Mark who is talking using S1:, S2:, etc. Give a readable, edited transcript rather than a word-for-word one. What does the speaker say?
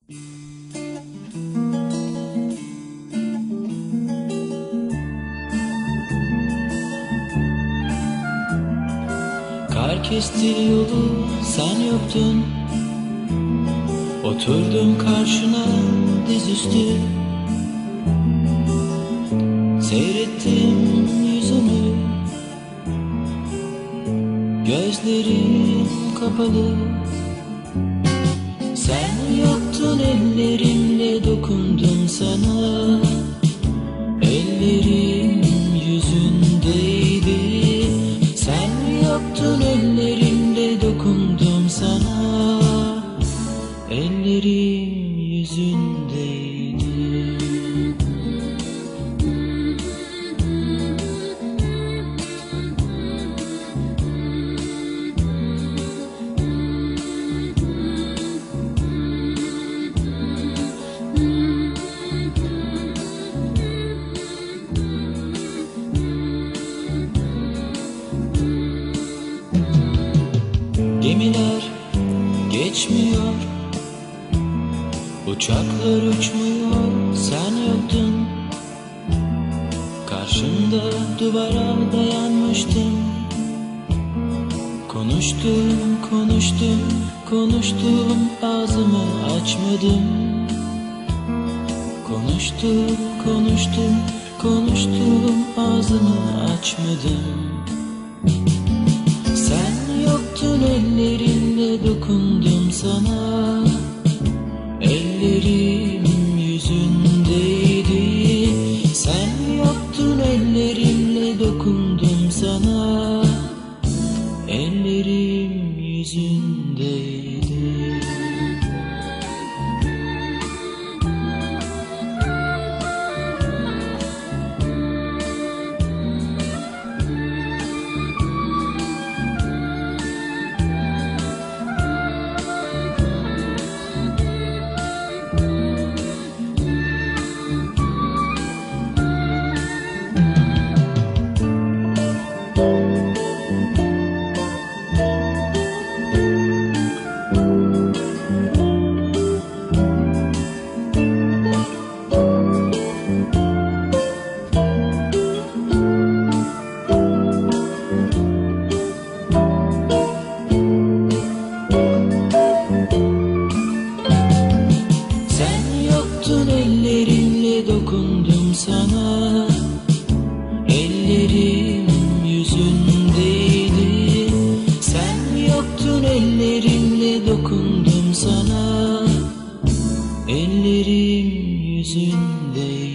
S1: Kar kesti yolu, sen yoktun. Oturdum karşına dizüstü. Seyrettim yüzünü, gözlerim kapalı. Sen yoktun, ellerimle dokundum sana. Ellerim yüzündeydi. Sen yoktun, ellerimle dokundum sana. Ellerim yüzündeydi. Gemiler geçmiyor, uçaklar uçmuyor, sen yoktun. Karşımda duvara dayanmıştım. Konuştum, konuştum, konuştum, ağzımı açmadım. Konuştum, konuştum, konuştum, ağzımı açmadım. Sen yoktun, ellerimle dokundum sana. Ellerim yüzündeydi. Sen yoktun, ellerimle dokundum sana. Ellerim yüzündeydi. Ellerimle dokundum sana. Ellerim yüzündeydi. Sen yoktun, ellerimle dokundum sana. Ellerim yüzündeydi.